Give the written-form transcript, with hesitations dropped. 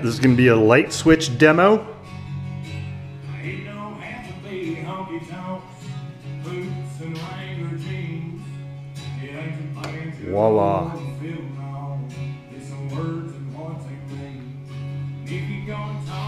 This is going to be a light switch demo. Voila. If you're gonna talk